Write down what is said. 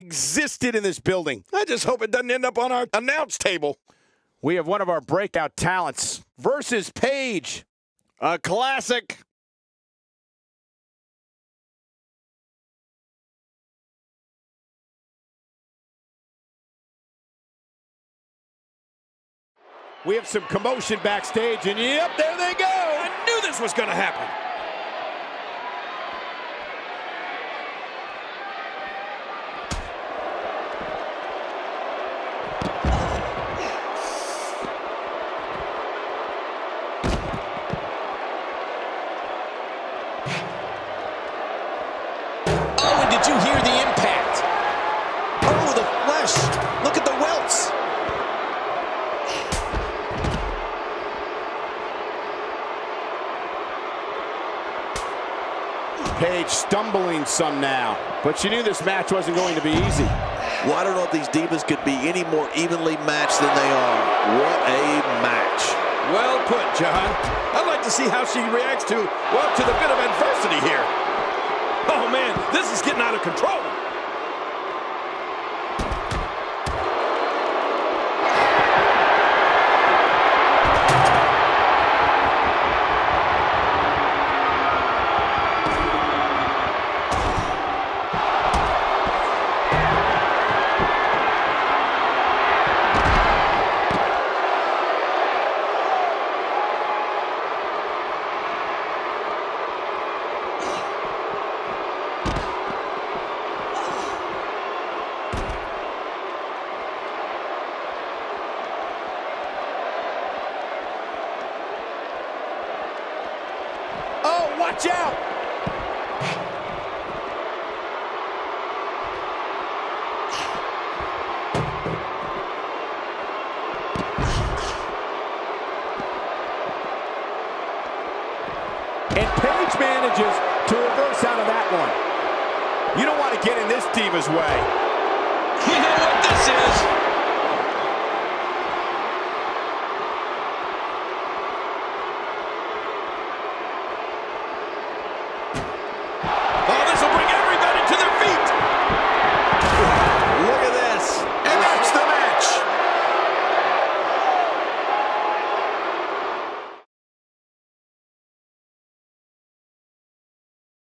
existed in this building. I just hope it doesn't end up on our announce table. We have one of our breakout talents versus Paige. A classic. We have some commotion backstage, and yep, there they go. I knew this was going to happen. Oh, and did you hear the impact? Oh, the flesh. Look at the welts. Paige stumbling some now, but she knew this match wasn't going to be easy. Well, I don't know if these divas could be any more evenly matched than they are. What a match. Well put, John. I'd like to see how she reacts to the bit of adversity here. Oh, man, this is getting out of control. Oh, watch out! And Paige manages to reverse out of that one. You don't want to get in this diva's way. You know what this is?